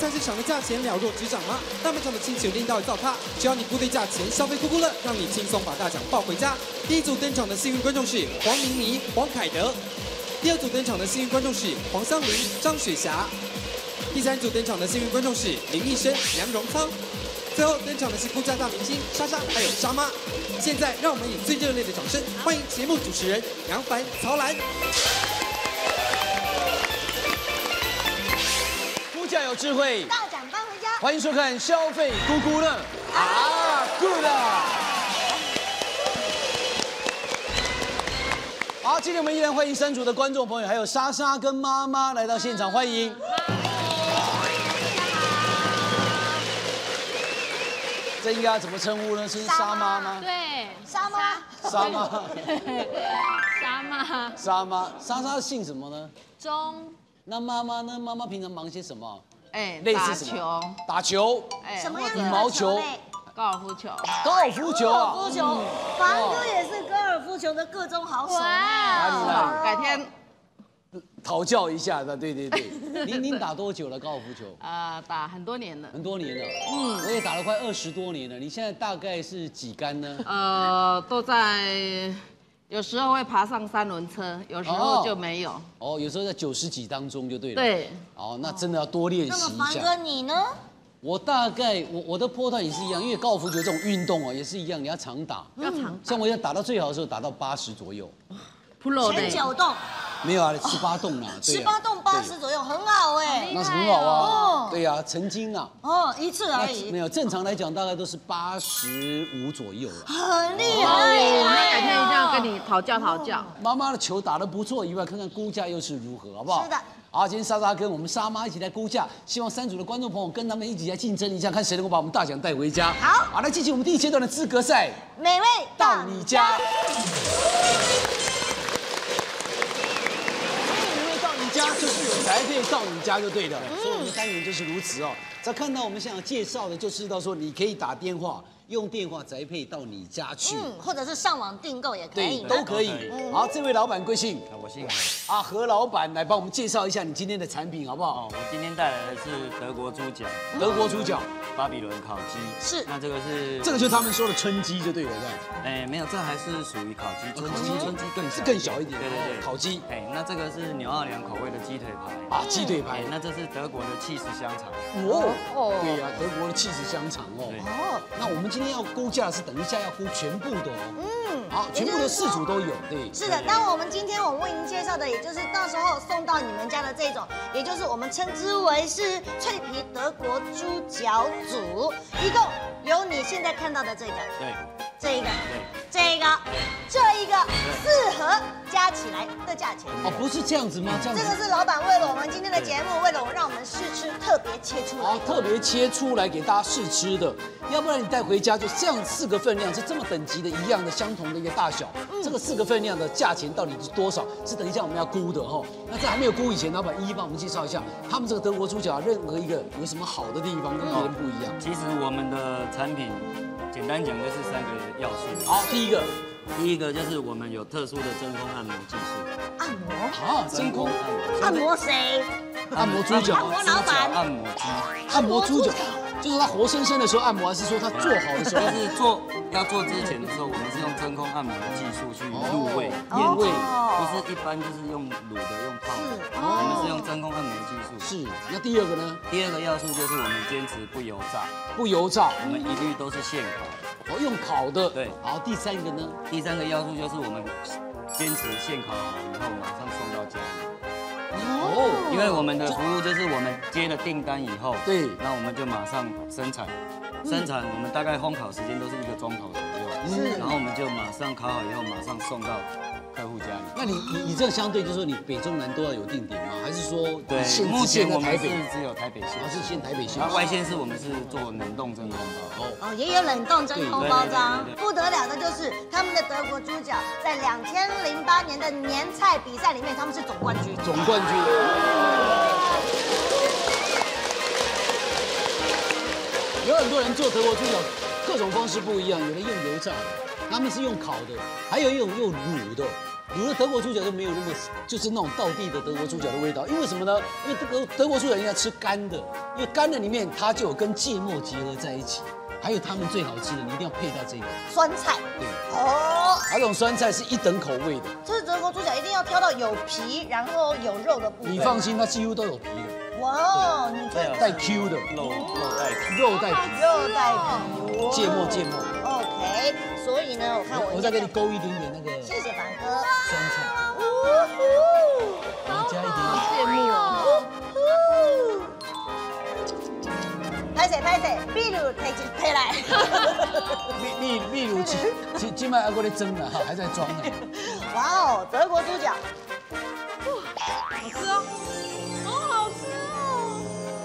菜市场的价钱了若指掌吗？大卖场的亲戚拎到一造咖，只要你估对价钱，消费估乐，让你轻松把大奖抱回家。第一组登场的幸运观众是黄明妮、黄凯德，第二组登场的幸运观众是黄湘玲、张雪霞，第三组登场的幸运观众是林奕生、杨荣仓。 最后登场的是估价大明星莎莎，还有莎妈。现在让我们以最热烈的掌声欢迎节目主持人杨凡、曹兰。 估价有智慧， 大奖搬回家。 欢迎收看消费估估乐啊，good。好，今天我们依然欢迎3组的观众朋友，还有莎莎跟妈妈来到现场，欢迎。 这应该要怎么称呼呢？是莎妈吗？ 对， 莎妈， 莎妈， 莎妈， 莎妈，莎莎姓什么呢？ 钟， 那妈妈呢？妈妈平常忙些什么？ 哎， 类似什么？打球， 哎， 什么样的羽毛球、 高尔夫球， 高尔夫球啊！ 高尔夫球，凡哥也是高尔夫球的各中好手。 哇， 改天讨教一下的，对对对。您打多久了高尔夫球？ 打很多年了， 很多年了。嗯，我也打了快20多年了。你现在大概是几杆呢？ 都在，有时候会爬上3轮车，有时候就没有。 哦，有时候在90几当中就对了。 对。 哦，那真的要多练习那一么凡哥下。 你呢？ 我大概我的波段也是一样，因为高尔夫球这种运动哦也是一样，你要常打。 要常像我要打到最好的时候，打到80左右。 pro 前9洞， 没有啊，18洞啦。对啊 18洞80左右，很好哎。 那是很好啊。 哦对啊，曾经啊。 哦，一次而没已， 有，正常来讲大概都是85左右了。 很厉那害。 改天一定要跟你讨教讨教。 妈妈的球打得不错以外，看看估价又是如何，好不好？ 是的。 好，今天莎莎跟我们莎妈一起来估价，希望3组的观众朋友跟他们一起来竞争一下，看谁能够把我们大奖带回家。 好， 好，来进行我们第1阶段的资格赛， 美味到你家。家就是有宅配到你家就对了，所以我们的单元就是如此哦。在看到我们现场介绍的，就知道说你可以打电话，用电话宅配到你家去， 或者是上网订购也可对， 以， 都可以。好，这位老板贵姓？ 我姓何。 啊，何老板来帮我们介绍一下你今天的产品好不好？ 哦，我今天带来的是德国猪脚， 德国猪脚， 巴比伦烤鸡。 是那这个是这个就是他们说的春鸡就对了，这样。 哎，没有，这还是属于烤鸡，春鸡是更小， 更小一点。 对对对， 烤鸡。 哎，那这个是牛奥良口味的鸡腿排。 啊，鸡腿排哎，。那这是德国的气势香肠。 哦，对呀，德国的气势香肠哦。 对哦， 那我们今天要估价的是等一下要估全部的哦。好，全部的4组都有，对。 是的，那我们今天我们为您介绍的，也就是到时候送到你们家的这种，也就是我们称之为是脆皮德国猪脚组，一共有你现在看到的这个， 对， 这一个， 对， 这一个，这一个4盒加起来的价钱。 哦，不是这样子吗？这样子。 这个是老板为了我们今天的节目，为了让我们试吃，特别切出来哦，特别切出来给大家试吃的，要不然你带回家就这样4个分量，是这么等级的一样的相同的一个大小，这个4个分量的价钱到底是多少？是等一下我们要估的哈。那在还没有估以前，老板一一帮我们介绍一下，他们这个德国猪脚任何一个有什么好的地方跟别人不一样？ 其实我们的产品，简单讲就是3个要素。 好，第一个就是我们有特殊的真空按摩技术。 按摩， 啊，真空按摩谁？ 按摩猪脚， 按摩老板， 按摩机。 按摩猪脚，就是它活生生的时候按摩，还是说它做好的时候？ 就是要做之前的时候，我们是用真空按摩的技术去入味、 腌味， 不是一般就是用卤的、用泡的，我们是用真空按摩技术。 是。那第2个呢？ 第2个要素就是我们坚持不油炸， 不油炸， 我们一律都是现烤。 哦，用烤的。 对。 好，第3个呢？ 第3个要素就是我们坚持现烤好以后马上送到家里。 哦， 因为我们的服务就是我们接了订单以后， 对， 那我们就马上生产，我们大概烘烤时间都是1个钟头左右， 是， 然后我们就马上烤好以后马上送到客户家里。 那你这样相对就是说你北中南都要有定点吗？还是说对，目前我们是只有台北县， 是限台北县， 然后外县市我们是做冷冻真空包。 哦，也有冷冻真空包装。 对不得了的就是他们的德国猪脚，在2008年的年菜比赛里面，他们是总冠军。 总冠军。有很多人做德国猪脚，各种方式不一样，有人用油炸的，他们是用烤的，还有一种用卤的。 卤的德国猪脚就没有那么就是那种道地的德国猪脚的味道，因为什么呢？因为德国猪脚应该吃干的，因为干的里面它就有跟芥末结合在一起，还有他们最好吃的，你一定要配到这个酸菜。 对， 哦， 这种酸菜是一等口味的。 这是德国猪脚，一定要挑到有皮，然后有肉的部分。 你放心，它几乎都有皮的， 哇，你看带 Q 的肉带皮。 肉带皮， 肉带皮， 芥末。 OK， 所以呢，我看我再给你勾一点点那个谢谢凡哥。 酸菜，加一点点。 羡慕哦。 拍谁，秘鲁推来。 秘鲁今麦还过来蒸了哈，还在装呢。 哇哦，德国猪脚， 好吃哦，好好吃哦。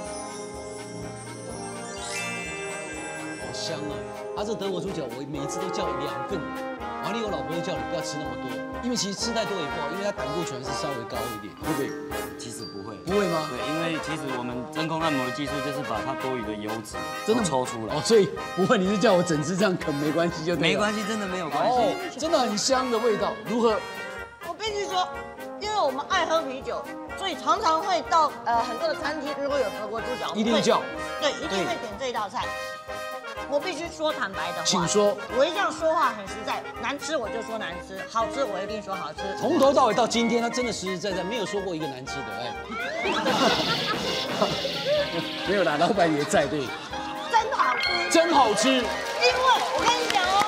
好香哦！它这德国猪脚，我每一次都叫2份。王力，我老婆会叫你不要吃那么多，因为其实吃太多也不好，因为它胆固醇是稍微高一点，对不对？ 其实不会。 不会吗？ 对，因为其实我们真空按摩的技术就是把它多余的油脂真的抽出来。 哦，所以不会，你是叫我整只这样啃没关系就对了。 没关系，真的没有关哦系。， 真的很香的味道，如何？ 我必须说，因为我们爱喝啤酒，所以常常会到很多的餐厅，如果有德国猪脚， 一定叫。 对，一定会点这道菜。我必须说坦白的话， 请说。 我一向说话很实在，难吃我就说难吃，好吃我一定说好吃。 从头到尾到今天，他真的实实在在没有说过一个难吃的，哎。没有啦，老板也在，对。 真好吃， 真好吃。 因为我跟你讲哦，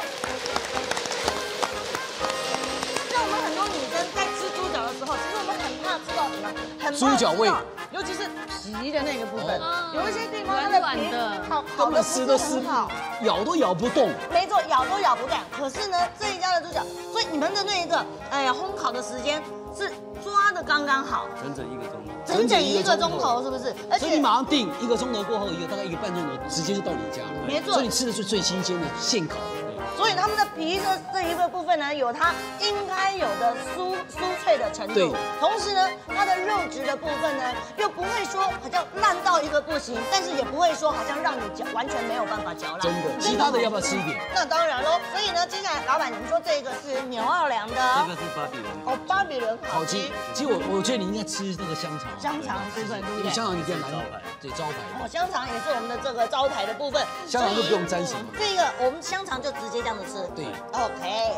像我们很多女生在吃猪脚的时候，其实我们很怕吃到什么，很怕猪脚味吃到，尤其是皮的那个部分，有一些地方它软的皮软的好根本撕都撕不，咬都咬不动。 没错，咬都咬不断。可是呢，这一家的猪脚，所以你们的那个烘烤的时间是抓的刚刚好， 整整1个钟头。 整整1个钟头，是不是？而所以你马上订1个钟头过后，大概1个半钟头，直接就到你家了。 没错所以你吃的是最新鲜的现烤的。 所以他们的皮的这一个部分呢，有它应该有的酥脆的程对度，同时呢，它的肉质的部分呢，又不会说好像烂到一个不行，但是也不会说好像让你完全没有办法嚼烂。 真的，其他的要不要吃一点？ 那当然喽。所以呢，接下来老板，你们说这个是牛奥良的， 这个是巴比伦。 哦，巴比伦烤鸡。其实我觉得你应该吃那个香肠。 香肠部分，对不对？ 因为香肠你比较难招牌， 对招牌。 哦，香肠也是我们的这个招牌的部分， 香肠就不用沾什么。 这个我们香肠就直接这样子吃。 对。 OK。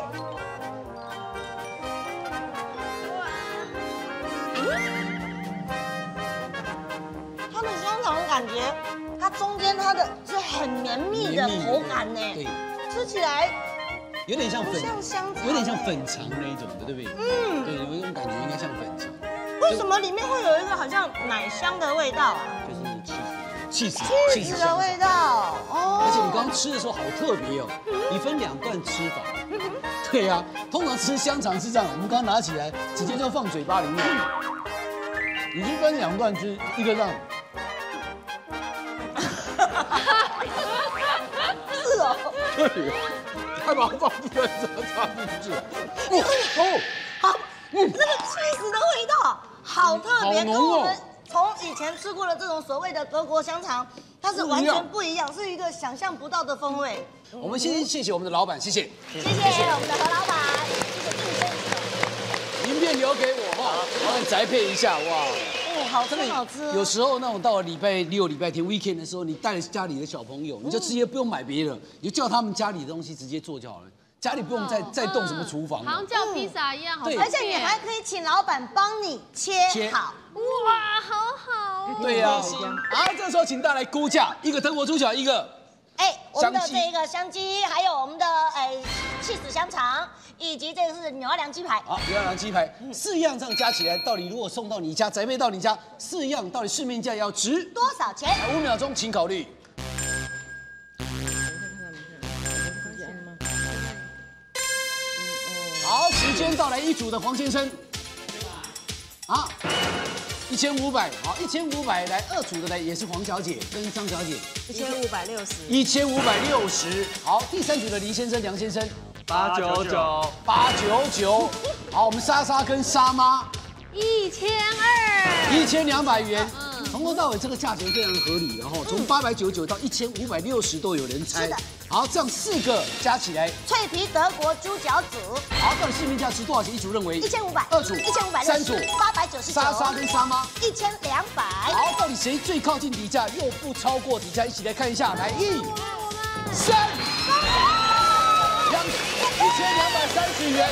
它的香肠感觉，它中间它的是很绵密的口感呢， 对， 吃起来有点像不粉， 像香肠， 有点像粉肠那一种的，对不对？ 嗯， 对，有一种感觉应该像粉肠。 为什么里面会有一个好像奶香的味道啊？ 就是气死的味道哦。 而且你刚刚吃的时候好特别哦，你分2段吃法。对呀，通常吃香肠是这样，我们刚刚拿起来直接就放嘴巴里面，你是分2段吃，一个这样。 是哦。 对，还把它放进来插进去。哦， 好，那个cheese的味道好特别，跟我们从以前吃过的这种所谓的德国香肠，它是完全不一样，是一个想象不到的风味。 我们先谢谢我们的老板，谢谢， 谢谢我们的何老板，谢谢晋生。 名片留给我哈，帮你宅配一下哇。 哦，好吃好吃。 有时候那种到了礼拜6、礼拜天 weekend 的时候，你带着家里的小朋友，你就直接不用买别的，你就叫他们家里的东西直接做就好了。家里不用再动什么厨房， 好像叫披萨一样，好。 而且你还可以请老板帮你切好。 哇，好好。 对呀。啊，这时候请大家来估价，一个德国猪脚，一个。 我们的这个香鸡，还有我们的cheese香肠，以及这个是牛奥良鸡排。 好，牛奥良鸡排，4样这样加起来，到底如果送到你家，宅配到你家，4样到底市面价要值多少钱 ？5秒钟，请考虑。好，时间到来，一组的黄先生，啊，1500，好，1500来2组的呢也是黄小姐跟张小姐，1560，好，第3组的黎先生、梁先生，899，好，我们莎莎跟莎妈 1200， 1200元， 从头到尾这个价钱非常合理，然后从899到1560都有人猜。 是的。 好，这样4个加起来， 脆皮德国猪脚组， 好，到底市面价值多少钱？一组认为 1500， 2组 1560， 3组 899， 莎莎跟莎妈 1200。 好，到底谁最靠近底价又不超过底价？一起来看一下，来1、3，1230元。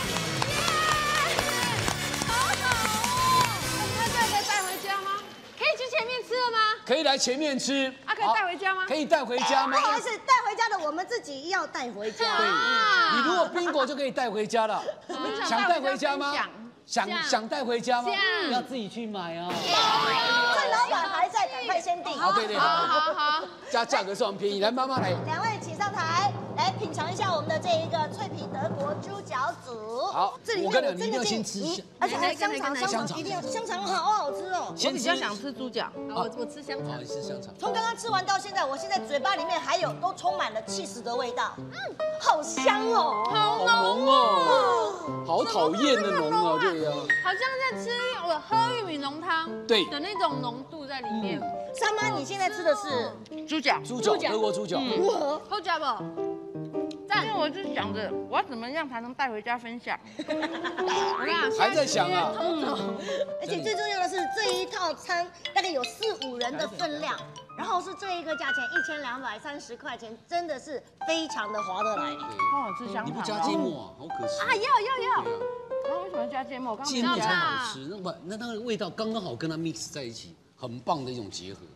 前面吃了吗？ 可以来前面吃。 啊，可以带回家吗？ 可以带回家吗？ 不好意思，带回家的我们自己要带回家。 对，你如果 bingo 就可以带回家了。想带回家吗？想带回家吗？要自己去买啊。 趁老板还在，赶快先订。 好，对，好。价格是很便宜，来妈妈来。 2位请上台，来品尝一下我们的这一个脆皮德国猪脚组。 好，我跟你讲，你一定要先吃， 而且还有香肠，一定要香肠，好好吃哦。 我比较想吃猪脚， 我吃香肠。 你吃香肠。 从刚刚吃完到现在，我现在嘴巴里面还有都充满了起司的味道，好香哦， 好浓哦，好讨厌的浓啊，对呀。 好像在吃我喝玉米浓汤对的那种浓度在里面。 莎妈，你现在吃的是猪脚， 德国猪脚。 如何？ 好吃不？ 因为我就想着我要怎么样才能带回家分享。 我跟你讲， 还在想啊。 而且最重要的是这一套餐大概有4、5人的分量，然后是这一个价钱1230块钱，真的是非常的划得来。 好好吃香肠。 你不加芥末啊？好可惜啊，要。 那为什么要加芥末？ 芥末才好吃，那个味道刚刚好跟它 mix 在一起，很棒的一种结合。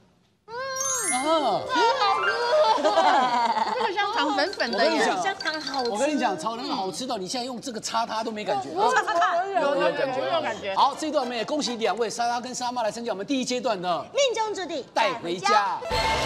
这个香肠粉粉的耶， 香肠好吃。 我跟你讲，炒那个好吃到你现在用这个擦它都没感觉。 有感觉。 好，这段我们也恭喜2位莎莎跟莎妈来参加我们第1阶段的命中注定带回家。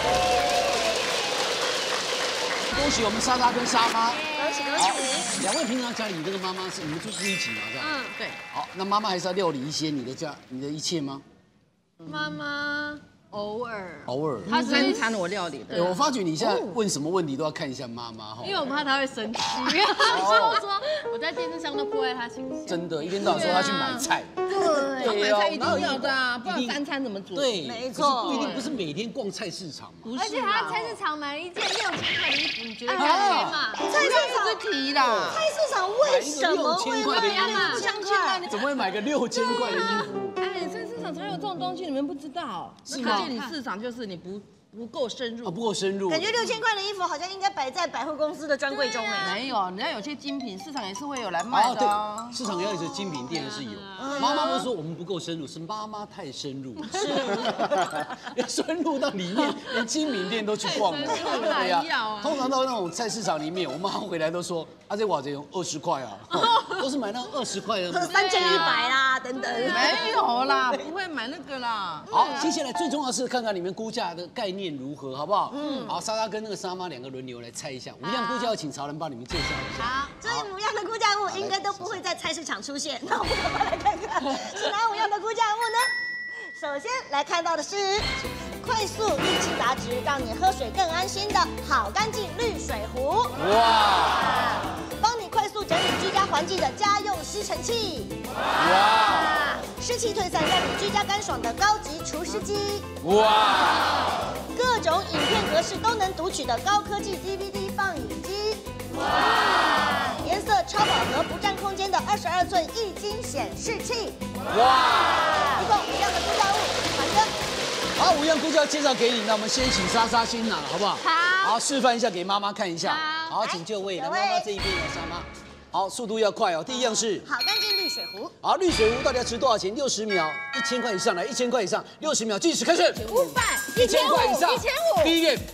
恭喜我们莎莎跟莎妈。 恭喜。 2位平常家里这个妈妈是你们就住一起嘛，是吧？ 对。 好，那妈妈还是要料理一些你的一切吗？ 妈妈偶尔， 他3餐我料理的。 我发觉你现在问什么问题都要看一下妈妈哈， 因为我怕她会生气，因为她说我在电视上都破坏她形象。 真的，一天到晚说她去买菜， 买菜一定要的啊，不然3餐怎么煮？ 对， 没错， 不是每天逛菜市场嘛。 而且她菜市场买了一件6000块的衣服，你觉得该吗？ 菜市场提啦， 菜市场为什么会 6000块的衣服？ 不相信啊！ 怎么会买个6000块的衣服？ 哎，菜市场才有这种东西，你们不知道？ 是吗？ 你市场就是你不够深入， 不够深入。 感觉6000块的衣服好像应该摆在百货公司的专柜中哎。 没有，人家有些精品市场也是会有来卖的啊。 市场要有精品店是有。妈妈不是说我们不够深入，是妈妈太深入，要深入到里面，连精品店都去逛了。对呀，通常到那种菜市场里面，我妈回来都说，这瓦子20块啊，都是买那20块的 3100啦，等等。 没有啦，不会买那个啦。 好，接下来最重要是看看你们估价的概念如何，好不好？好，莎莎跟那个莎妈2个轮流来猜一下，5样估价要请曹仁帮你们介绍一下。 好，这5样的估价物应该都不会在菜市场出现，那我们赶快来看看是哪5样的估价物呢？首先来看到的是快速氯气杂质，让你喝水更安心的好干净滤水壶。哇！帮你快速整理居家环境的家用吸尘器。哇！湿气退散，让你居家干爽的高级除湿机。哇！各种影片格式都能读取的高科技 DVD 放映机。哇！颜色超饱和不占空间的22寸液晶显示器。哇！一共5样的估价物，好的。 好，5样估价介绍给你，那我们先请莎莎先拿，好不好？ 好， 示范一下给妈妈看一下。 好， 好，请就位，来妈妈这一边有莎妈。好，速度要快哦。第1样是好干净滤水壶。 好，滤水壶到底要值多少钱？60秒，1000块以上，来1000块以上，60秒计时开始。 500、 1000块以上 1500、 第1点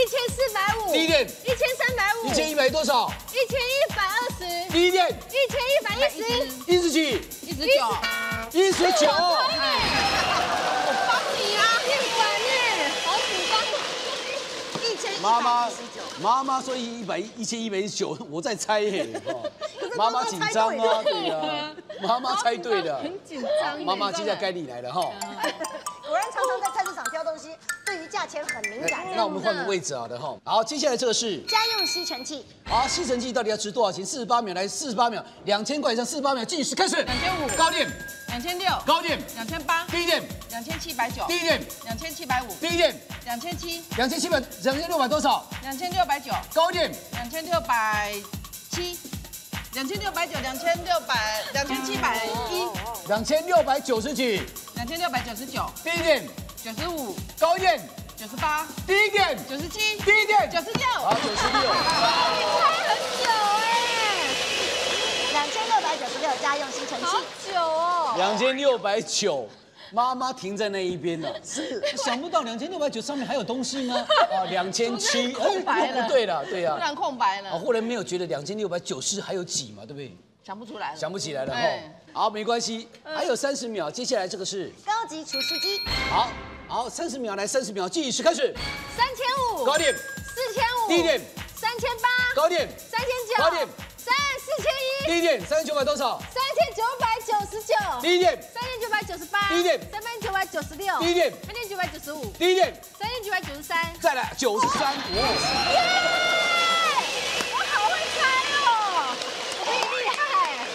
1450、 第1点 1350、 1100多少？ 1120、 第1点 1110、 17、19。 我帮你啊，面粉耶，好主帮。 妈妈说1119，我在猜耶。妈妈紧张啊，对呀，妈妈猜对了， 很紧张。 妈妈接下来该你来了哈。 果然常常在菜市场挑东西，对于价钱很敏感。 那我们换个位置好的哈。好，接下来这个是家用吸尘器。 好，吸尘器到底要值多少钱？48秒，来48秒，2000块以上，48秒计时开始。 2500 高点 2600、 高点 2800、 第1点 2790， 第一点 2750， 第一点 2700， 2700多少？ 2690， 高一点 2607，2690，2701， 2690几？ 2699， 第一点 95， 高一点 98， 第一点 97， 第一点 99， 好96。 很久 2696家用吸尘器。 好久哦。 2690，妈妈停在那一边了。是，想不到2690上面还有东西吗？啊，2700， 空白了不对了，对呀。 突然空白啊， 了， 忽然没有觉得2690还有几嘛，对不对？ 想不出来了。 想不起来了哎哈。好，没关系，还有30秒，接下来这个是高级除湿机好30秒来，30秒计时开始， 3500， 高点， 4500， 第一点 3800， 高点， 3900， 高点， 4001， 第一点3900多少？ 3999， 第一点 3998， 第一点 3996， 第一点 3995， 第一点， 3993， 再来93，哇！ 耶！我好会猜哦，我比你厉害。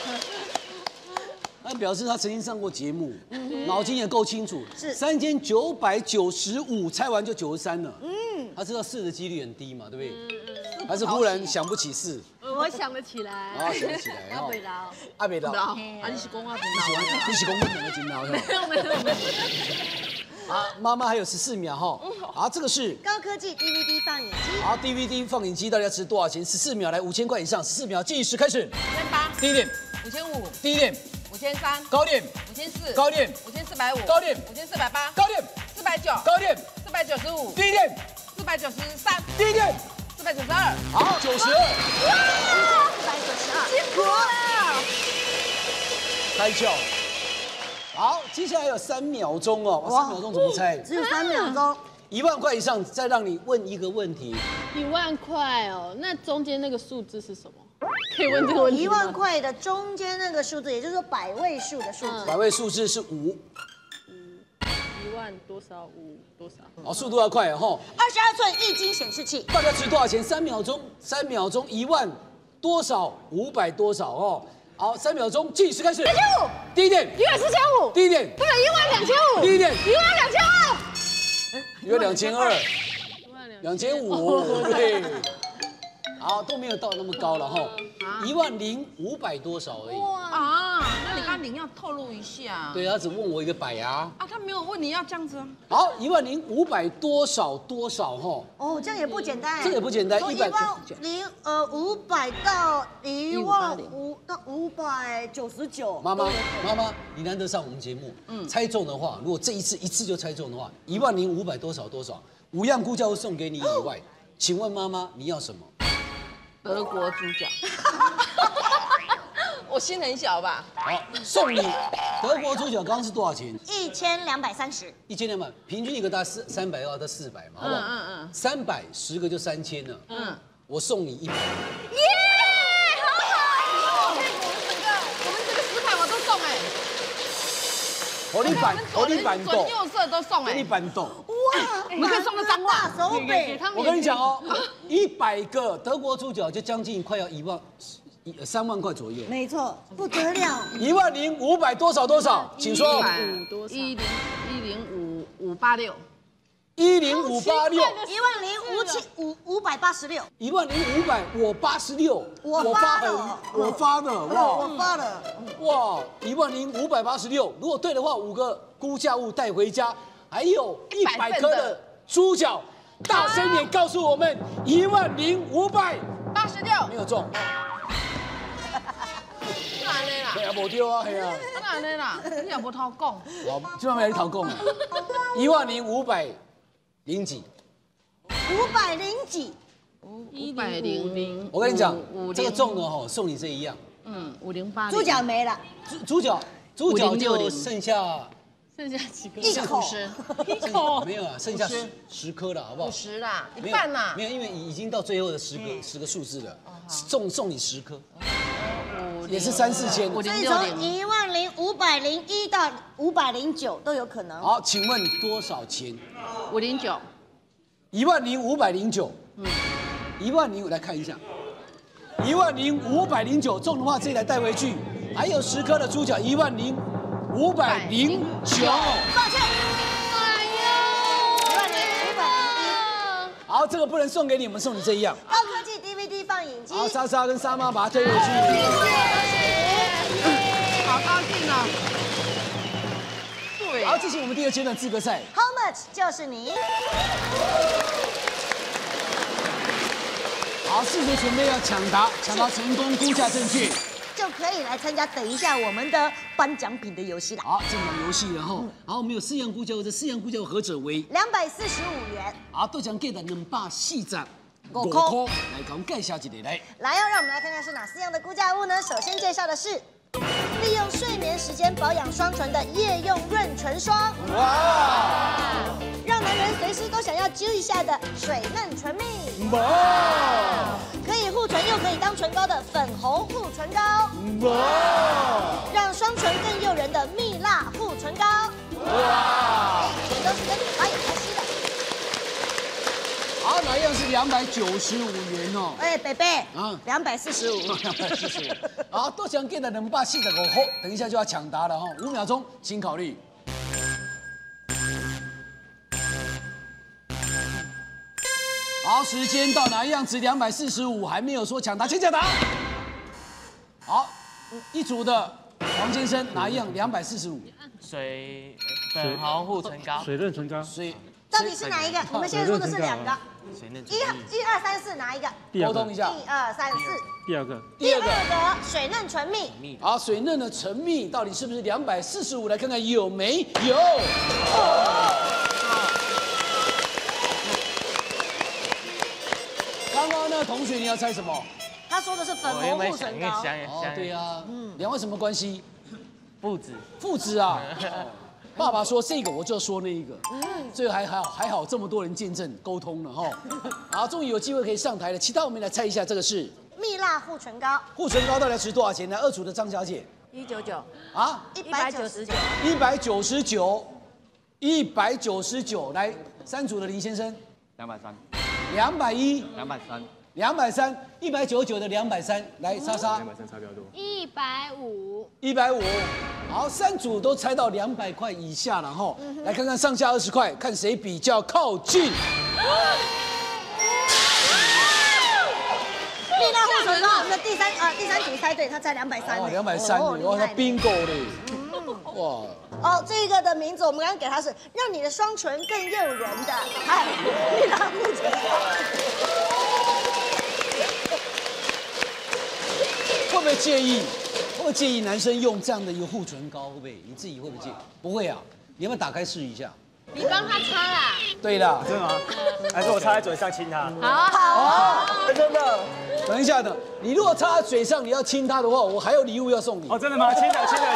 那表示他曾经上过节目，脑筋也够清楚。 是 3995，猜完就93了。他知道4的几率很低嘛，对不对？还是忽然想不起4， 我想得起来。 啊，想不起来。 阿北劳， 阿北的， 啊，你是公啊， 你喜欢我们两个金刀是吧？ 没有。 好，妈妈还有14秒哈。好，这个是高科技 DVD 放映机。 好 DVD 放映机，到底要值多少钱？14秒来，5000块以上，14秒计时开始。 5800， 第一点， 5500， 第一点， 5300， 高点， 5400， 高点， 5450， 高点 5480， 高点， 490， 高点， 495， 第一点， 493， 第一点， 492， 好，92， 492， 辛苦了。 开窍。好，接下来有3秒钟哦，3秒钟怎么猜只有3秒钟。 ？1万块以上，再让你问一个问题。 1万块哦，那中间那个数字是什么？可以问这个问题 1 吗？ 万块的中间那个数字，也就是说百位数的数字。 百位数字是5， 1万多少5多少？ 好，速度要快哦。 22寸液晶显示器。 大概值多少钱？3秒钟，3秒钟1万多少？500多少哦？好3秒钟，计时开始。 4500， 第一点， 14500， 第一点， 对，12500， 第一点， 12500， 有2200、 12000。 2500，对。好，都没有到那么高了哈，10500多少而已。 啊，那你刚刚你要透露一下。 对，他只问我一个百啊。 啊，他没有问你要这样子啊。 好，10500多少哈？ 哦，这样也不简单。 这个也不简单从 100 500到15000到599。 妈妈，你难得上我们节目，猜中的话，如果这一次就猜中的话，10500多少，5样估价会送给你以外，请问妈妈你要什么？ 德国猪脚。我心很小吧？ 好，送你德国猪脚，刚刚是多少钱 1230。 ？1200，平均一个大概300到400嘛，好不好？300，10个就3000了。我送你100。 耶，好好，我们这个10盘我都送哎。 火力板豆， 左右色都送哎。 火力板豆。 哇， 我们可以送个脏话。 大手笔。 我跟你讲哦，100个德国猪脚就将近快要3万块左右。 没错，不得了。 10500多少？请说。 5多少 10586。 10586。 10586。 10500，我86， 我发的， 我发的， 我发的。 哇，10586，如果对的话，5个估价物带回家，还有100颗的猪脚，大声点告诉我们，10586， 没有中。 哪里啦？ 对啊，无丢啊，系啊。 哪里啦？你也无偷讲。 好，这边没人讨供啊。10500几。 500几。 500。 我跟你讲，这个中的哈，送你这一样。 508。 猪脚没了， 猪脚就剩下几个？ 一口。 1口没有啊，剩下10颗了，好不好 ？50啦，一半啦。 没有，因为已经到最后的10个数字了，送你10颗，也是3、4千。 所以从10501到509都有可能。 好，请问多少钱 509。 10509。10500来看一下，10509中的话，这一台带回去，还有10颗的猪脚，10509。 509。 抱歉， 哎呦， 好，这个不能送给你，我们送你这一样。 高科技 DVD 放映机。 好，莎莎跟莎妈把它推回去。 好高兴哦。对。 好，进行我们第2阶段资格赛。 How much 就是你。 好，4组准备要抢答成功，估价正确， 就可以来参加等一下我们的颁奖品的游戏了。 好，正常游戏，然后，好，我们有4样估价，这4样估价何者为 245元。 好，都奖给的245块。来，给我们介绍一个来。 来哦，让我们来看看是哪4样的估价物呢？首先介绍的是利用睡眠时间保养双唇的夜用润唇霜。哇！让男人随时都想要揪一下的水嫩唇蜜。哇！可以护唇又可以当唇膏的粉红护唇膏。哇！让双唇更诱人的蜜蜡护唇膏。哇！全都是跟保养有关系的。 好，哪一样是295元哦？ 哎，贝贝啊 ，245。 245。好，都奖给的245块，等一下就要抢答了哈，5秒钟，请考虑。好，时间到，哪一样值245？还没有说抢答，请抢答。好，一组的黄先生，哪一样245？ 粉红护唇膏， 水润唇膏， 到底是哪一个？我们现在说的是2个。1、2、3、4哪一个？ 沟通一下。 1、2、3、4。 第二个水嫩唇蜜。 好，水嫩的唇蜜到底是不是245？来看看有没有。刚刚那同学你要猜什么？ 他说的是粉红护唇膏。 哦，对呀，两位什么关系？ 父子啊。爸爸说这个，我就说那一个，所以还好，这么多人见证沟通了哈。好，终于有机会可以上台了。其他我们来猜一下，这个是蜜蜡护唇膏。 护唇膏到底值多少钱呢？2组的张小姐 199 啊 ，199。 199，来3组的林先生230，210，230，299的230，来莎莎 230差比较多 ，150，150，好，3组都猜到200块以下了哈，来看看上下20块，看谁比较靠近。 蜜蜡护唇膏，我们的第三组猜对，他猜230。 哦，230，哇，他 bingo 嘞，哇。 哦，这个的名字我们刚刚给他是让你的双唇更诱人的，蜜蜡护唇膏。 会不会介意？会不会介意男生用这样的一个护唇膏？会不会？你自己会不会介意？不会啊，你要不要打开试一下？ 你帮他擦啦。 对啦， 真的吗？还是我插在嘴上亲他？ 好， 真的。等一下的，你如果插在嘴上，你要亲他的话，我还有礼物要送你。 哦，真的吗？亲的。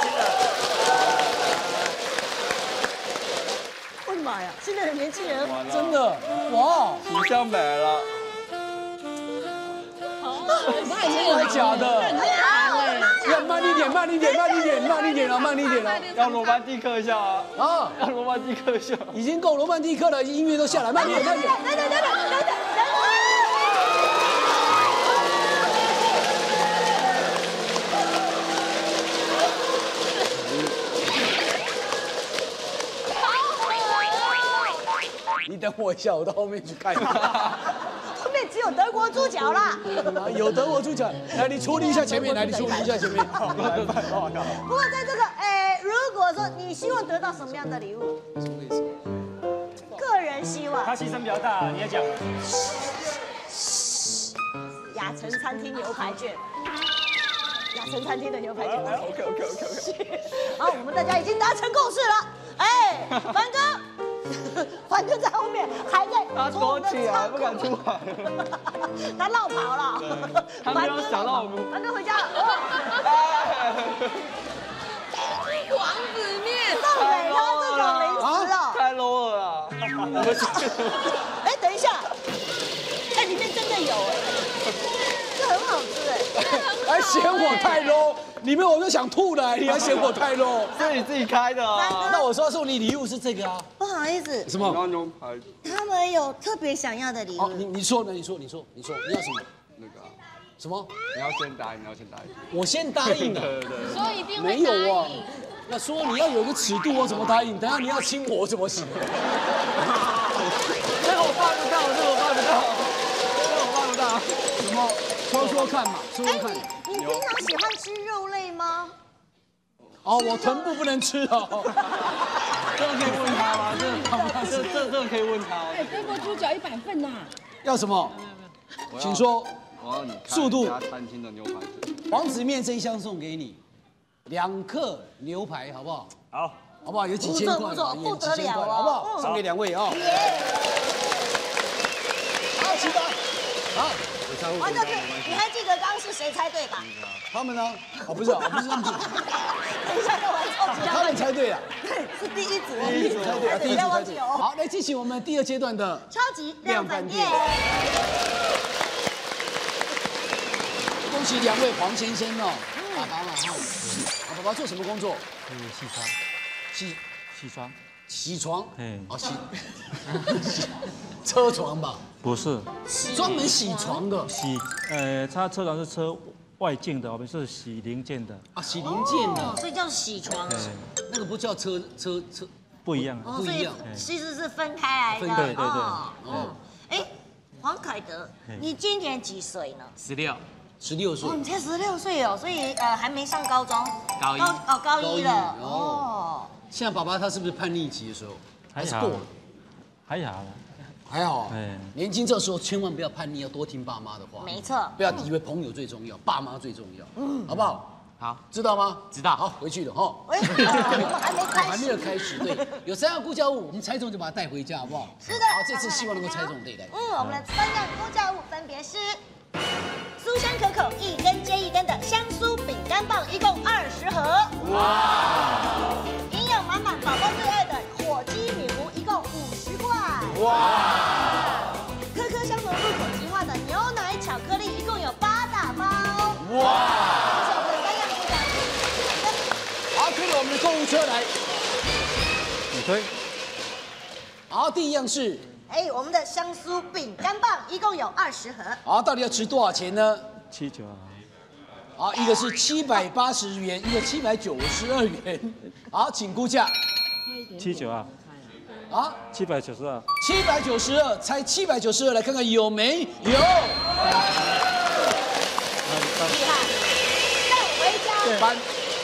我的妈呀，现在的年轻人真的，哇， 形象没了。 真的假的？要慢一点啊， 要罗曼蒂克一下啊！要罗曼蒂克一下。 已经够罗曼蒂克了，音乐都下来，慢点。 等等。 你等我一下，我到后面去看。 后面只有德国猪脚啦。 有德国猪脚，来你处理一下前面， 不过在这个，如果说你希望得到什么样的礼物？ 什么意思？ 个人希望。 他牺牲比较大，你也讲。 雅城餐厅牛排券。雅城餐厅的牛排券。OK。好，我们大家已经达成共识了。哎，凡哥在后面还在躲起来，不敢出来。 他绕跑了。 他没有想到我们。 凡哥回家了。 王子面。 送给他这种零食哦。 太 low 了啦。 哎，等一下，哎，里面真的有哎，这很好吃哎。 还嫌我太 low， 里面我都想吐了，你还嫌我太 low？ 是你自己开的啊。 那我说送你礼物是这个啊。 不好意思， 什么？ 牛排。 他们有特别想要的礼物。 哦，你说呢？你说，你要什么？ 那个什么？ 你要先答应。 我先答应的。 说一定会没有啊。 那说你要有个尺度，我怎么答应？等下你要亲我怎么行？ 这个我办不到，这个我办不到，这个我办不到。 什么？说说看嘛，说说看。 你平常喜欢吃肉类吗？ 哦，我臀部不能吃哦。 这个可以问他吗？这个可以问他。 哎，德国猪脚100份呐。 要什么？请说。 我要你速度。 餐厅的牛排。 王子面这一箱送给你，2克牛排，好不好？ 好， 好不好？有几千块， 不错，不得了啊， 好不好？送给2位啊。好，起吧。好。 王教授，你还记得刚刚是谁猜对吧？ 他们呢？哦，不是，不是他们。 等一下要玩超级他们猜对了。 对，是第一组。 第一组猜对了，第一组猜对。 不要忘记哦。 好，来进行我们第2阶段的超级量贩店。 恭喜2位黄先生哦，爸爸嘛哈。好，爸爸做什么工作？ 洗床，洗床， 洗床。 哎， 哦，车床吧？ 不是， 专门洗床的。 他车床是车外径的，我们是洗零件的。 啊，洗零件的， 所以叫洗床。 那个不叫车， 不一样。 不一样，其实是分开来的。 对。 哦，哎，黄凯德，你今年几岁呢 16 岁。 哦，你才16岁哦，所以还没上高中。 高一。 哦，高一了。哦。 现在爸爸他是不是叛逆期的时候？ 还好，还好。 还好，年轻这时候千万不要叛逆，要多听爸妈的话。 没错， 不要以为朋友最重要，爸妈最重要，好不好？ 好， 知道吗？ 知道。 好，回去了哈。 我们还没有开始，对，有3样估价物，我们猜中就把它带回家，好不好？ 是的。 好，这次希望能够猜中，对的。 我们的3样估价物分别是酥香可口、一根接一根的香酥饼干棒，一共20盒。哇！营养满满，宝宝最爱的火鸡米糊，一共50块。哇！颗颗相同入口即化的牛奶巧克力，一共有8大包。哇！这是我们的3样估价物。 好，推了我们的购物车来。 你推。 好，第1样是。 我们的香酥饼干棒一共有20盒。 好，到底要值多少钱呢 ？79啊。 好，一个是780元，一个792元。好，请估价。 79啊。 啊 ，792。 792，猜792，来看看有没有？有。 厉害，带回家。 搬。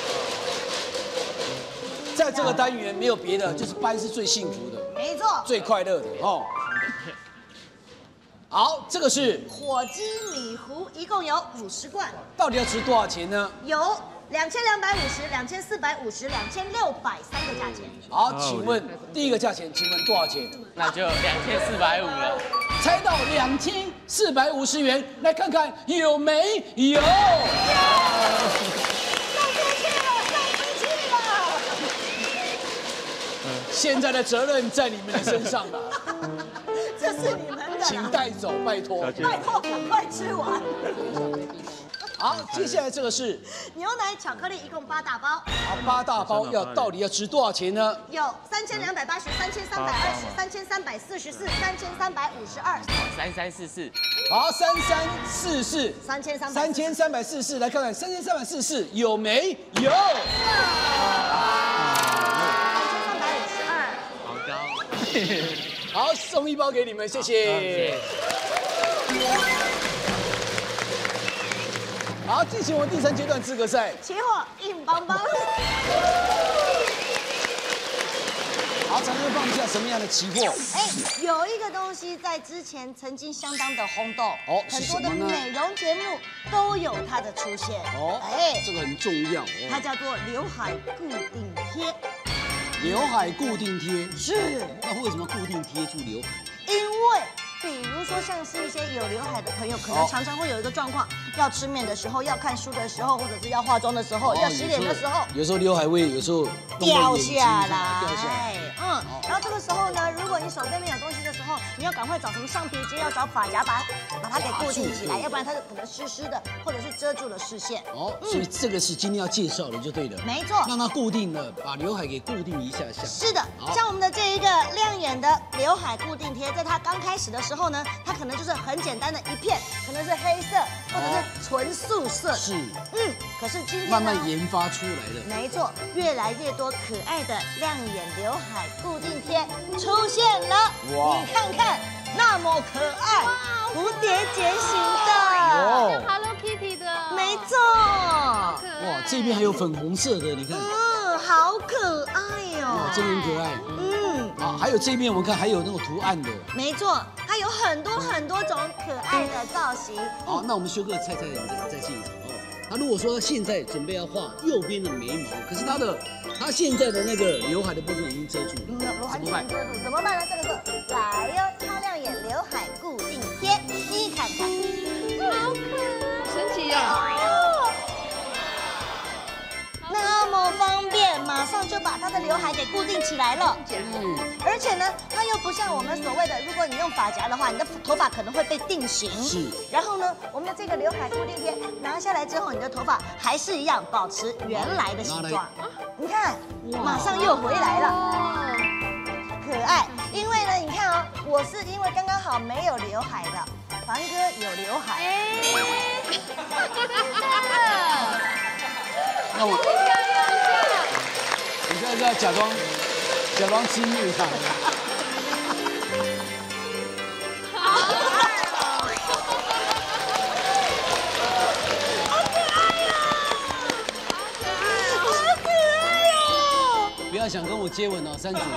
在这个单元没有别的，就是搬是最幸福的。 没错。 最快乐的哦。好，这个是火鸡米糊，一共有50罐。 到底要值多少钱呢？ 有2250、2450、2600，3个价钱。 好，请问第1个价钱，请问多少钱？ 那就2450了。 猜到2450元，来看看有没有？ 送出去了。 现在的责任在你们的身上了。 这是你们的， 请带走，拜托。 拜托，赶快吃完。 好，接下来这个是牛奶巧克力，一共8大包。 好，8大包到底要值多少钱呢？ 有3280、3320、3344、3352。 3344。 好，3344。 3344， 来看看3344有没有？ 好高。 好，送1包给你们，谢谢。好，进行我们第3阶段资格赛。 期货硬邦邦。 好，常常放一下什么样的期货？ 有一个东西在之前曾经相当的轰动，很多的美容节目都有它的出现。 这个很重要哦。 它叫做刘海固定贴。 刘海固定贴是。 那为什么固定贴住刘海？ 因为比如说像是一些有刘海的朋友，可能常常会有一个状况，要吃面的时候，要看书的时候，或者是要化妆的时候，要洗脸的时候， 有时候刘海会有时候掉下来。然后这个时候呢，如果你手边没有东西的时候，你要赶快找什么橡皮筋，要找发夹把它给固定起来，要不然它可能湿湿的，或者是遮住了视线。 所以这个是今天要介绍的就对了。 没错， 让它固定了，把刘海给固定一下下。 是的，像我们的这一个亮眼眼的刘海固定贴，在它刚开始的时候呢，它可能就是很简单的一片，可能是黑色或者是纯素色。 是， 可是今天慢慢研发出来的。 没错，越来越多可爱的亮眼刘海固定贴出现了。哇！你看看，那么可爱，蝴蝶结型的。 Hello Kitty 的。 没错。 哇，这边还有粉红色的，你看。 好可爱哦。 哇，真的很可爱。还有这边我们看还有那种图案的。 没错，它有很多种可爱的造型。 好，那我们修哥猜再现一场哦。他如果说现在准备要画右边的眉毛，可是他现在的那个刘海的部分已经遮住了，怎么办？ 怎么办呢？这个时候来哟，超亮眼刘海固定贴，你看看， 好可爱，神奇哦。 那么方便，马上就把它的刘海给固定起来了。而且呢，它又不像我们所谓的，如果你用发夹的话，你的头发可能会被定型。是。然后呢，我们的这个刘海固定贴拿下来之后，你的头发还是一样保持原来的形状。你看，马上又回来了，可爱。因为呢，你看哦，我是因为刚刚好没有刘海的，凡哥有刘海。 那我，你现在是要假装亲密他。 好可爱呀！好可爱哟！ 不要想跟我接吻哦，3组。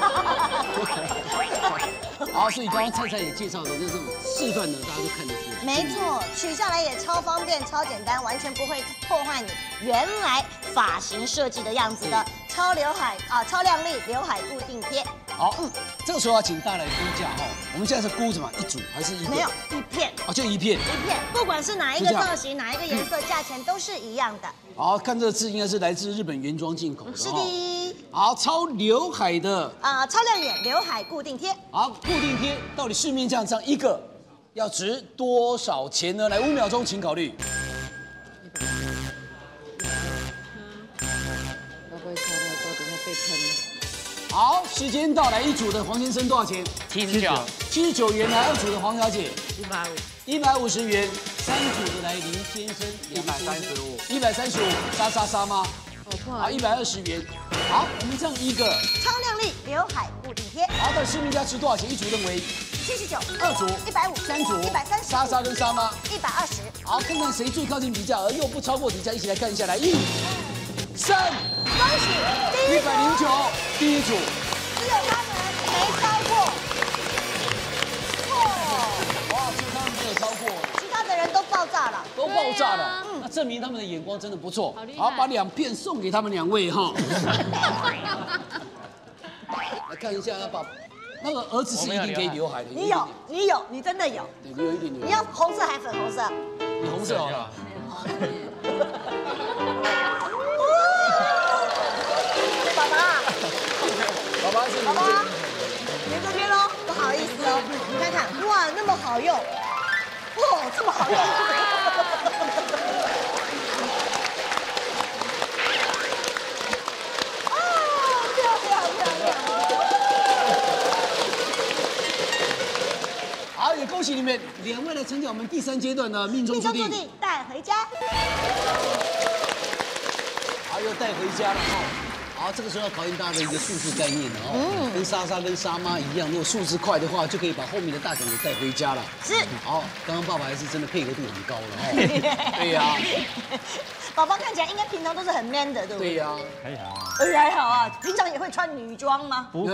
好，所以刚刚菜菜也介绍的这种示范呢，大家都看得出来。 没错，取下来也超方便、超简单，完全不会破坏你原来发型设计的样子的超刘海超亮丽刘海固定贴。 好，这个时候要请大家来估价哈。我们现在是估什么？一组还是一个？ 没有，一片。 就一片。 一片，不管是哪一个造型、哪一个颜色，价钱都是一样的。 好，看这个字应该是来自日本原装进口的。 是的。 好，超刘海的超亮眼刘海固定贴。 好，固定贴到底市面上这样一个要值多少钱呢？来，5秒钟，请考虑。 会不会擦掉之后等下被喷？ 好，时间到来，一组的黄先生多少钱 79 元。来，2组的黄小姐 150 150元。3组的来林先生135，莎吗？好，120元。好，我们这样一个超亮丽刘海固定贴。 好，到市面价值多少钱？一组认为 79，2 组 150， 3组 130， 莎跟莎吗 120。 好，看看谁最靠近底价，而又不超过底价，一起来看一下。来，1、3， 恭喜 109，第一组， 只有他们没超过。 哇，只有他们没有超过， 其他的人都爆炸了， 都爆炸了。那证明他们的眼光真的不错。好，把2片送给他们2位哈。来看一下，要把那个儿子是一定可以刘海的。 你有，你真的有。 对，你有一点点。 你要红色还粉红色？ 你红色好了。爸爸是你这边喽，不好意思哦，你看看，哇，那么好用，哇，这么好用。 好，也恭喜你们2位来参加我们第3阶段的命中注定带回家。 好，又带回家了哈。好，这个时候要考验大家的一个数字概念了哦。跟莎跟莎妈一样，如果数字快的话，就可以把后面的大奖给带回家了。 是。 好，刚刚爸爸还是真的配合度很高了哦。对呀。 宝宝看起来应该平常都是很 man 的，对不对？ 对呀。 还好啊，平常也会穿女装吗？ 不会。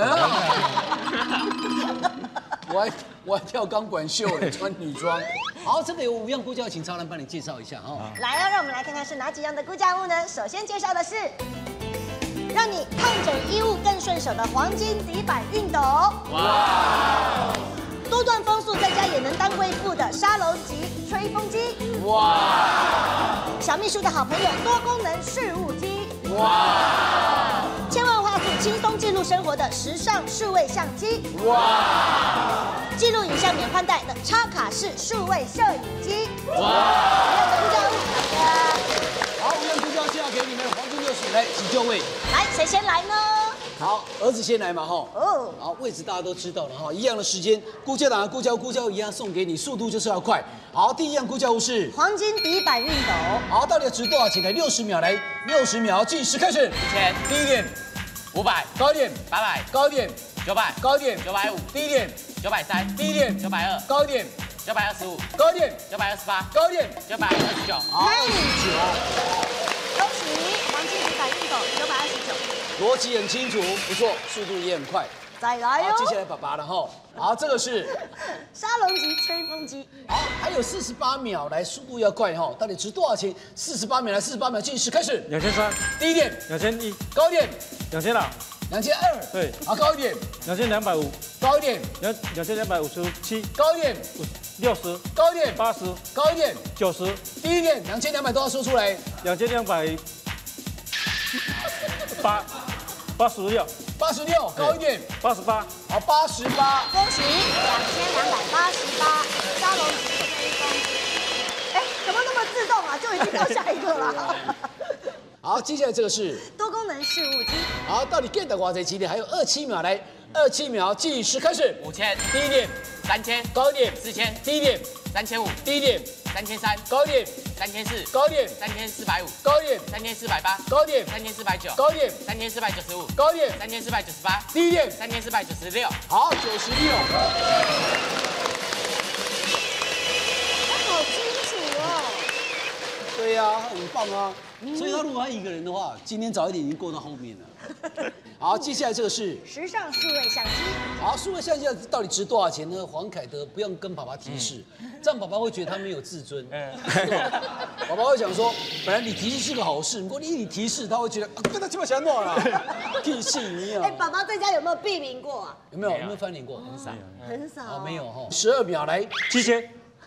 我还跳钢管秀嘞，穿女装。好，这个有5样估价，请超人帮你介绍一下哦。 来啊，让我们来看看是哪几样的估价物呢？首先介绍的是让你抗整衣物更顺手的黄金底板熨斗。哇！多段风速，在家也能当贵妇的沙龙级吹风机。哇！小秘书的好朋友多功能事务机。哇！千万画素轻松记录生活的时尚数位相机。哇！记录影像免换带的插卡式数位摄影机。哇！好， 无人估价介绍给你们黄金60，来请就位。 来，谁先来呢？ 好，儿子先来嘛哈。 哦， 好，位置大家都知道了哈，一样的时间，估价档、估价物一样送给你，速度就是要快。好，第一样估价物是黄金底板熨斗。 好，到底要值多少钱？来60秒，来60秒，计时开始。 1000， 第一点 500， 高一点， 800， 高一点， 900， 高一点， 950， 低一点， 930， 低一点， 920， 高一点， 925， 高一点， 928， 高一点， 929。 好， 恭喜黄金底板熨斗929。 逻辑很清楚，不错，速度也很快。 再来好，接下哟， 来爸爸了哈。好，这个是沙龙级吹风机。 好，还有48秒，来速度要快哈。到底值多少钱？48秒，来48秒，计时开始。 2300、 低一点， 2100、 高一点， 2200、 2200， 对， 好，高一点， 2250、 高一点， 2257、 高一点， 60、 高一点， 80，高一点， 90、 低一点，2200都要说出来。 2286、 86，高一点， 88、 好，88。 恭喜2288沙龙级吹风机。哎，怎么那么自动啊？就已经到下一个了。 好，接下来这个是多功能事务机。 好，到底 get 到哇这几点？还有27秒，来27秒，计时开始。 5000， 低一点， 3000， 高一点， 4000， 低一点， 3500， 低一点， 3300， 高一点， 3400， 高一点， 3450， 高一点， 3480， 高一点， 3490， 高一点， 3495， 高一点， 3498， 低一点。 3496。 好，96。 好清楚哦。 对呀，很棒啊。所以他如果他一个人的话，今天早一点已经过到后面了。好，接下来这个是时尚数位相机。 好，数位相机到底值多少钱呢？黄凯德不用跟爸爸提示，这样爸爸会觉得他没有自尊。爸爸会想说，本来你提示是个好事，不过你提示，他会觉得跟他这么想弄了，屁事你啊！ 哎，爸爸在家有没有避名过啊？ 有没有翻脸过？很少， 很少。 好，没有哈。12秒来 7000、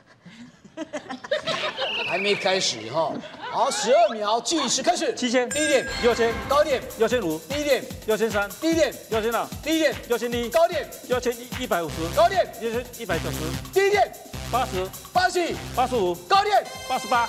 还没开始哈。好，12秒，计时开始。 7000、 低一点， 6000、 高一点， 6500、 低一点， 6300、 低一点， 6200、 低一点， 6100、 高一点， 6150、 高一点， 6190、 低一点， 80、 80， 85、 高一点。 88。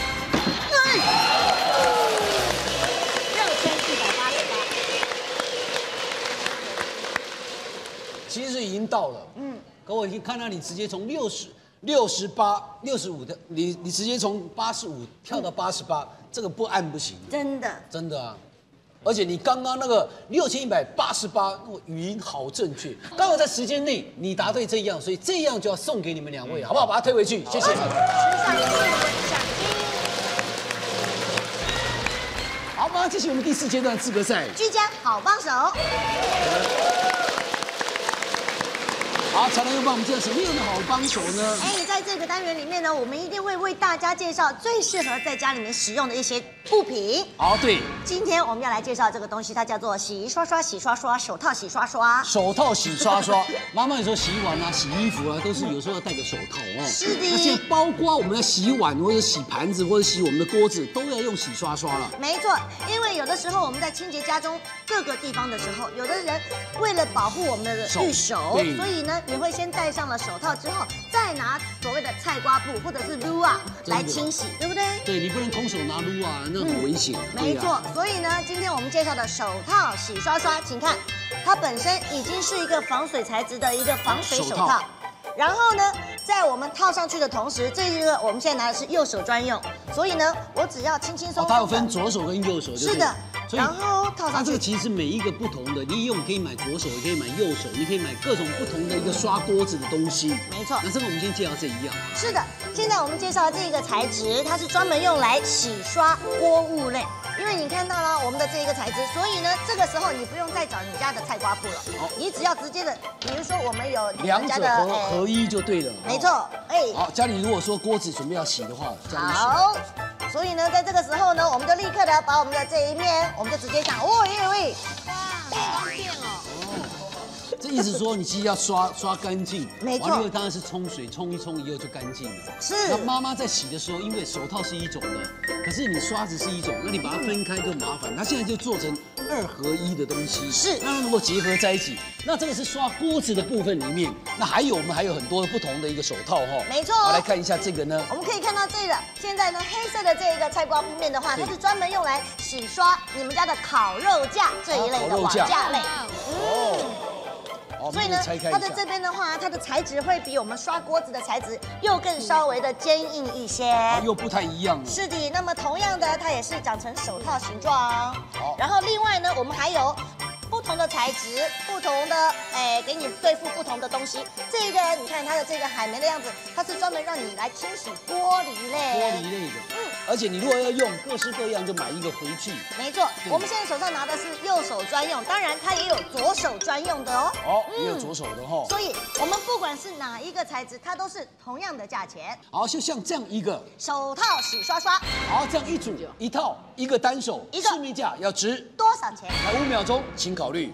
其实已经到了，可我已经看到你直接从68、65的，你直接从85跳到88，这个不按不行， 真的。 真的啊！而且你刚刚那个6188，那个语音好正确，刚好在时间内你答对这一样，所以这一样就要送给你们2位，好不好？把它推回去，谢谢。 时尚数位相机。 好，马上进行我们第4阶段的资格赛。 居家好帮手。 好，才能又帮我们介绍什么样的好帮手呢？ 哎，在这个单元里面呢，我们一定会为大家介绍最适合在家里面使用的一些物品。 好，对， 今天我们要来介绍这个东西，它叫做洗衣刷刷、洗刷刷、手套洗刷刷。 手套洗刷刷，妈妈有时候洗碗啊、洗衣服啊，都是有时候要戴个手套哦。 是的那现在包括我们要洗碗或者洗盘子或者洗我们的锅子，都要用洗刷刷了。 没错，因为有的时候我们在清洁家中各个地方的时候，有的人为了保护我们的玉手， 对所以呢，你会先戴上了手套之后，再拿所谓的菜瓜布或者是撸啊来清洗，对不对？ 对，你不能空手拿撸啊，那很危险。 没错，所以呢，今天我们介绍的手套洗刷刷，请看，它本身已经是一个防水材质的一个防水手套。然后呢，在我们套上去的同时，这个我们现在拿的是右手专用，所以呢，我只要轻轻松松的。 它有分左手跟右手， 是的。然后套上去。 它这个其实是每一个不同的，你用可以买左手，也可以买右手，你可以买各种不同的一个刷锅子的东西。 没错。 那这个我们先介绍这一样。 是的，现在我们介绍的这个材质，它是专门用来洗刷锅物类。因为你看到了我们的这一个材质，所以呢，这个时候你不用再找你家的菜瓜布了，你只要直接的，比如说我们有两者合一就对了。 没错，哎。 好，家里如果说锅子准备要洗的话， 好，所以呢，在这个时候呢，我们就立刻的把我们的这一面，我们就直接讲，喂， 哇，好方便哦。 这意思说你其实要刷干净， 没错完了以后当然是冲水，冲一冲以后就干净了。 是那妈妈在洗的时候，因为手套是一种的，可是你刷子是一种，那你把它分开就麻烦。它现在就做成2合1的东西， 是让它能够结合在一起。那这个是刷锅子的部分里面，那我们还有很多不同的一个手套哈。 没错。 好，来看一下这个呢。 我们可以看到这个，现在呢黑色的这个菜瓜布面的话，它是专门用来洗刷你们家的烤肉架这一类的瓦架类。所以呢，它的这边的话，它的材质会比我们刷锅子的材质又更稍微的坚硬一些， 又不太一样了。 是的，那么同样的，它也是长成手套形状。好，然后另外呢，我们还有不同的材质，不同的给你对付不同的东西。这个你看它的这个海绵的样子，它是专门让你来清洗玻璃类的。而且你如果要用各式各样，就买一个回去。 没错，我们现在手上拿的是右手专用，当然它也有左手专用的哦。 也有左手的哈。 所以我们不管是哪一个材质，它都是同样的价钱。 好，就像这样一个手套洗刷刷。 好，这样一组一套，一个单手，市面价要值多少钱？ 来5秒钟，请考虑。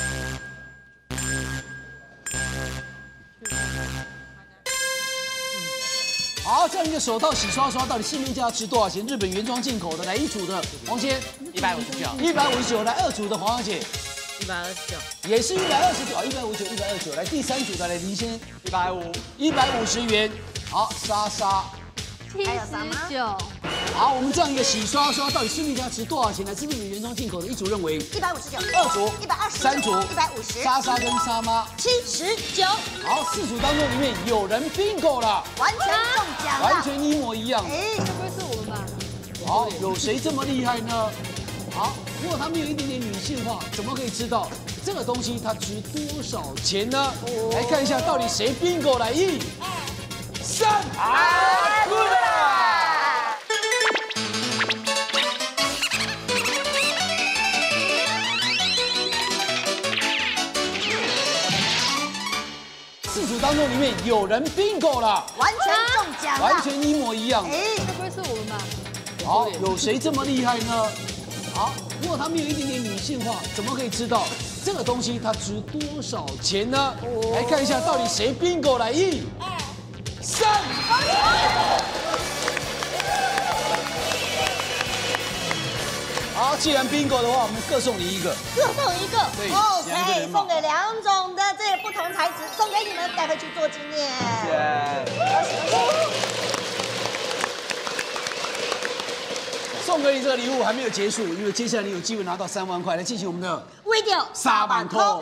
好，这样一个手套洗刷刷到底市面价值多少钱？日本原装进口的，来一组的黄先159，159，来2组的黄小姐 129， 也是129，159，129，来第3组的来林先150元。好，莎莎 79。 好，我们这样一个洗刷刷到底市面价值多少钱？来自日本原装进口的，一组认为 159，2 组120，3组 150， 莎莎跟莎妈 79。 好，4组当中里面有人 bingo 了， 完全中奖了， 完全一模一样。 该不会是我们吧？ 好，有谁这么厉害呢？好，如果他们有一点点女性化，怎么可以知道这个东西它值多少钱呢？来看一下到底谁 bingo 来1、2、3，啊，对了。4组当中里面有人 bingo 了， 完全中奖了， 完全一模一样。 该不会是我们吧？ 好，有谁这么厉害呢？好，如果他们有一点点女性化，怎么可以知道这个东西它值多少钱呢？来看一下到底谁 bingo 来1、2、3。好，既然 bingo 的话，我们各送你一个， 各送一个。 对 ，OK，送给2种的这个不同材质，送给你们带回去做纪念。 送给你这个礼物还没有结束，因为接下来你有机会拿到3万块，来进行我们的 video 沙板扣。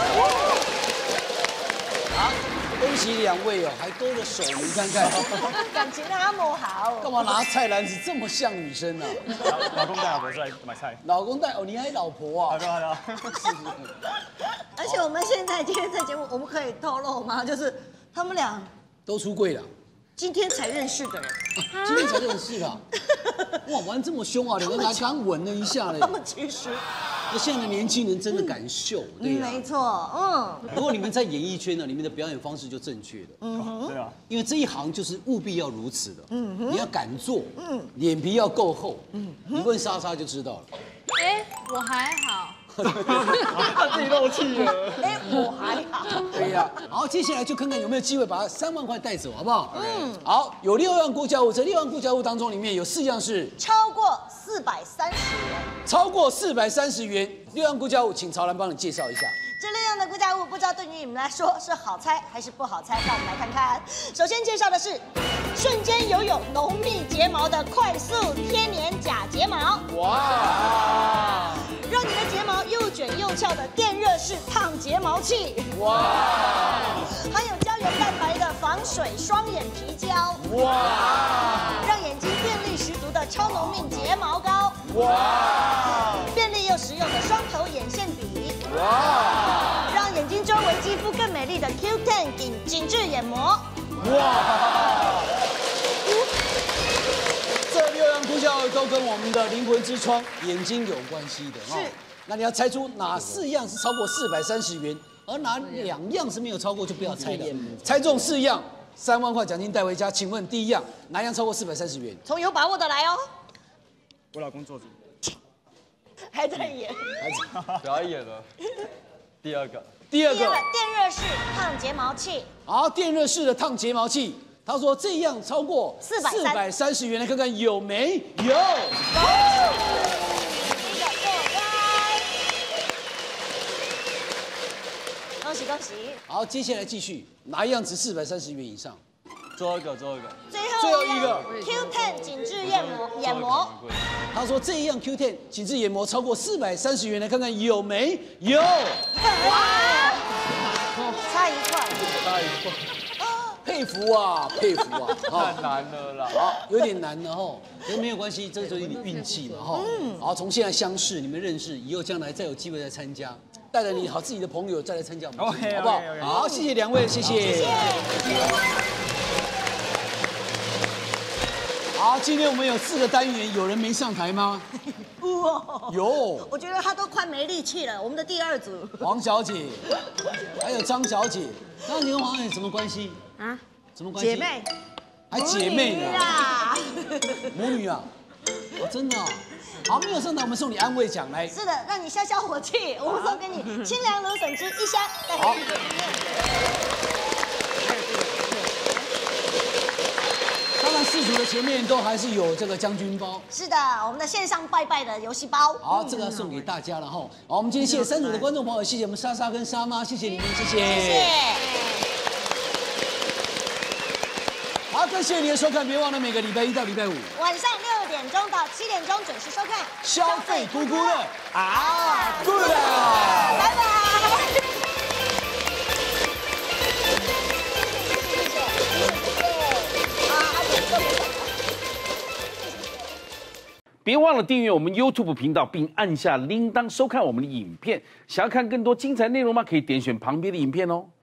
好，恭喜2位哦，还勾了手，你看看， 感情那么好。 干嘛拿菜篮子这么像女生呢？ 老公带老婆出来买菜。 老公带哦，你还老婆啊？ 对啊。 而且我们现在今天这节目，我们可以透露吗？就是他们俩都出柜了。 今天才认识的人， 今天才认识的，哇，玩这么凶啊！2个人还刚吻了一下嘞。 他们其实， 那现在的年轻人真的敢秀，对呀。 没错， 如果你们在演艺圈呢，你们的表演方式就正确的。 对啊。 因为这一行就是务必要如此的。你要敢做，脸皮要够厚。你问莎莎就知道了。 我还好。 他自己漏气了。 我还好。 对呀，好，接下来就看看有没有机会把3万块带走，好不好？好，有6样估价物，这6样估价物当中里面有4样是超过430元。 超过430元，6样估价物，请曹兰帮你介绍一下。 这6样的估价物，不知道对于你们来说是好猜还是不好猜？让我们来看看。首先介绍的是瞬间拥有浓密睫毛的快速贴黏假睫毛。哇！让你的睫毛又卷又翘的电热式烫睫毛器。哇！含有胶原蛋白的防水双眼皮胶。哇！让眼睛便利十足的超浓密睫毛膏。哇！便利又实用的双头眼线笔。哇！让眼睛周围肌肤更美丽的 Q10 紧致眼膜。哇！ 这6样估价物都跟我们的灵魂之窗眼睛有关系的。是。那你要猜出哪4样是超过430元，而哪2样是没有超过，就不要猜了。猜中4样，3万块奖金带回家。请问第1样哪样超过430元？ 从有把握的来哦。 我老公做主。 还在演。 不要演了。第2个。 第二个电热式烫睫毛器， 好，电热式的烫睫毛器。他说这样超过430元，来看看有没有？有。 恭喜恭喜！ 好，接下来继续，哪一样值430元以上？ 最后一个， 最后一个 Q10 紧致眼膜。 他说这样 Q10 紧致眼膜超过430元，来看看有没有？ 哇，差一块。 佩服啊，佩服啊！ 太难了啦， 好，有点难了哈，可是没有关系，这就是你运气嘛哈。好，从现在相识，你们认识，以后将来再有机会再参加，带着你好自己的朋友再来参加我们节目，好不好？好，谢谢两位，谢谢。好，今天我们有4个单元，有人没上台吗？有， 我觉得他都快没力气了。我们的第2组， 黄小姐，还有张小姐，张小姐跟黄小姐什么关系啊？什么关系？ 姐妹， 还姐妹呢？母女啊？哦，真的啊。好，没有上台，我们送你安慰奖来。 是的，让你消消火气。我们送给你清凉芦笋汁1箱，带回去。 当然，4组的前面都还是有这个将军包。 是的，我们的线上拜拜的游戏包。 好，这个要送给大家了哈。好，我们今天谢谢3组的观众朋友，谢谢我们莎莎跟莎妈，谢谢你们，谢谢。 谢谢。 好，更谢谢你的收看，别忘了每个礼拜1到礼拜5 晚上6点钟到7点钟准时收看。 消费咕咕乐啊，good 啊， 拜拜。 别忘了订阅我们 YouTube 频道，并按下铃铛收看我们的影片。想要看更多精彩内容吗？可以点选旁边的影片哦。